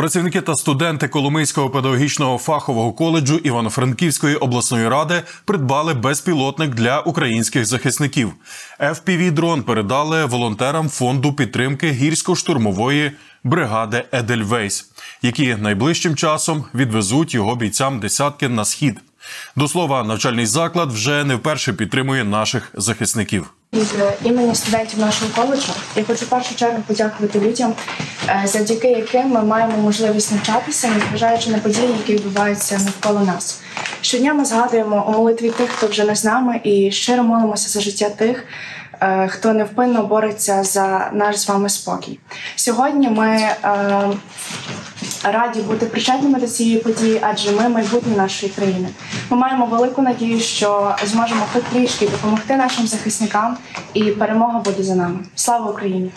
Працівники та студенти Коломийського педагогічного фахового коледжу Івано-Франківської обласної ради придбали безпілотник для українських захисників. FPV-дрон передали волонтерам фонду підтримки гірсько-штурмової бригади «Едельвейс», які найближчим часом відвезуть його бійцям десятки на схід. До слова, навчальний заклад вже не вперше підтримує наших захисників. Від імені студентів нашого коледжу я хочу в першу чергу подякувати людям, завдяки яким ми маємо можливість навчатися, незважаючи на події, які відбуваються навколо нас. Щодня ми згадуємо у молитві тих, хто вже не з нами, і щиро молимося за життя тих, хто невпинно бореться за наш з вами спокій. Сьогодні ми раді бути причетними до цієї події, адже ми майбутнє нашої країни. Ми маємо велику надію, що зможемо хоч трішки допомогти нашим захисникам, і перемога буде за нами. Слава Україні!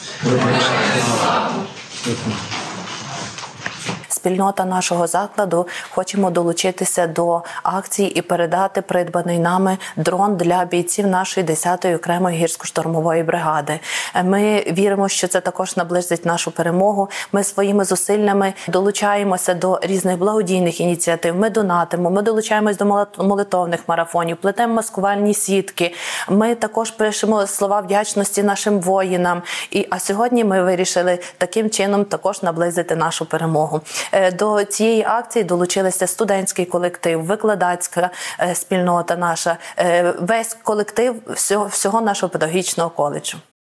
Спільнота нашого закладу хочемо долучитися до акції і передати придбаний нами дрон для бійців нашої 10-ї окремої гірсько-штурмової бригади. Ми віримо, що це також наблизить нашу перемогу. Ми своїми зусиллями долучаємося до різних благодійних ініціатив. Ми донатимо, ми долучаємось до молитовних марафонів, плетемо маскувальні сітки. Ми також пишемо слова вдячності нашим воїнам. А сьогодні ми вирішили таким чином також наблизити нашу перемогу. До цієї акції долучилися студентський колектив, викладацька спільнота наша, весь колектив всього нашого педагогічного коледжу.